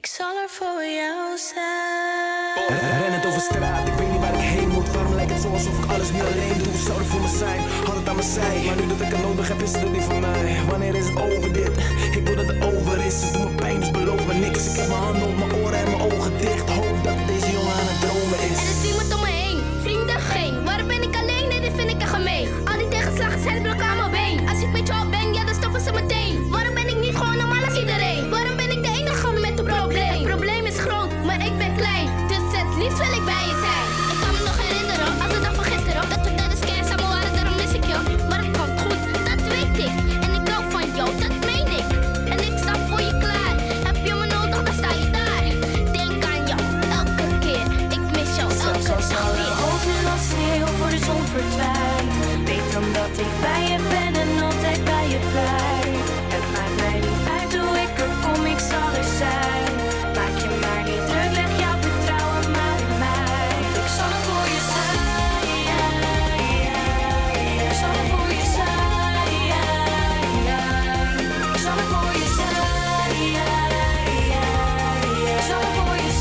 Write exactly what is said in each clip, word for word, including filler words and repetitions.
Ik zal er voor jou zijn. Rennend over straat, ik weet niet waar ik heen moet. Waarom lijkt het zo alsof ik alles nu alleen doe? Zou er voor me zijn, had het aan mijn zij. Maar nu dat ik het nodig heb, is het er niet voor mij. Wanneer is het over dit? Ik wil dat het over is. Het doet me pijn, dus beloof me niks. Ik heb mijn handen op mijn oren en mijn ogen dicht. Hoop dat deze jongen aan het dromen is. Er is niemand om me heen, vrienden geen. Waarom ben ik alleen? Nee, dit vind ik echt gemeen. Al die tegenslagen zijn blok aan mijn been. Als ik met jou ben, ja, dan stoppen ze meteen. Waarom ben ik niet gewoon normaal als iedereen? Waarom ben ik de enige met een probleem? Het probleem is groot, maar ik ben klein. Dus het liefst wil ik bij je zijn. Ik kan me nog herinneren, als de dag van gisteren, dat we tijdens kerst samen waren, daarom mis ik je. Maar het komt goed, dat weet ik. En ik hou van jou, dat meen ik. En ik sta voor je klaar. Heb je me nodig, dan sta je daar. Denk aan jou, elke keer. Ik mis jou, elke dag weer. Hoop nu als sneeuw voor de zon verdwijnt. Weet dan dat ik bij je ben en altijd bij je blijf. Het maakt mij niet uit hoe ik er kom, ik zal er zijn. Maak je maar niet druk, leg jouw vertrouwen maar in mij. Want ik zal er voor je zijn. Ik zal er voor je zijn. Ik zal er voor je zijn. Ik zal er voor je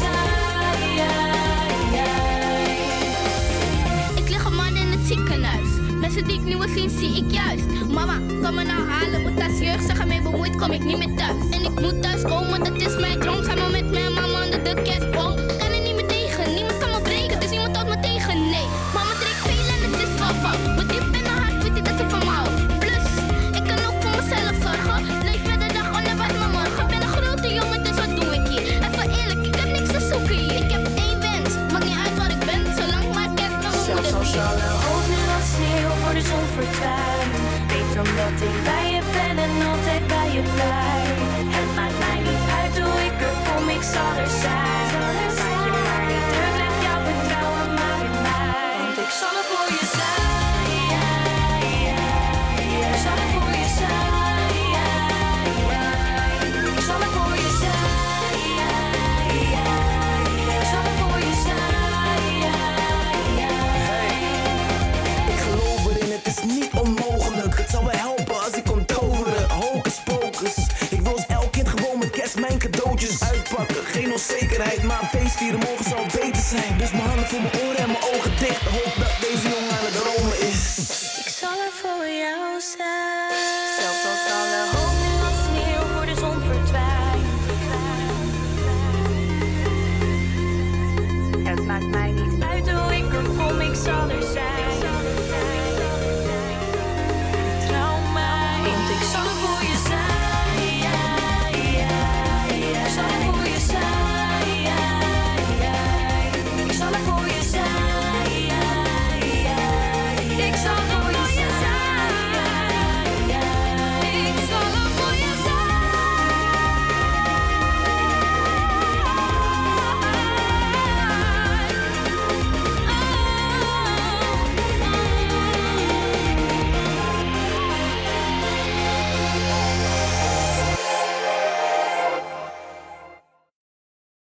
zijn. Ik lig een man in het ziekenhuis. Mensen die ik niet wil zien, zie ik juist. Mama, kom me nou halen, want als jeugd zich ermee bemoeit, kom ik niet meer thuis. En ik moet thuis komen, dat is mijn droom. Samen met mijn mama onder de kerstboom. Kan er niet meer tegen, niemand kan me breken, dus niemand houdt me tegen, nee. Mama drinkt veel en het is wel fout. Maar diep in haar hart weet ik dat ze van me houdt. Plus, ik kan ook voor mezelf zorgen. Leef verder dag onverwacht maar morgen. Ben een grote jongen, dus wat doe ik hier? Even eerlijk, ik heb niks te zoeken hier. Ik heb één wens, maakt niet uit waar ik ben, zolang maar kerst met mijn Zelfs moeder als viert. alle hoop nu als sneeuw voor de zon verdwijnt. Weet dan dat ik bij je ben en altijd bij je blijf. Het maakt mij niet uit hoe ik er kom, ik zal er zijn. Maak je maar niet druk, leg jouw vertrouwen maar in mij. Want ik zal er voor je zijn. Ik zal er voor je zijn. Ik zal er voor je zijn. Ik zal er voor je zijn. Ik geloof erin, het is niet onmogelijk. Het zal wel helpen als ik kon toveren. Hocus pocus. Ik wil als elk kind gewoon met kerst mijn cadeautjes uitpakken. Geen onzekerheid, maar een feest vieren morgen.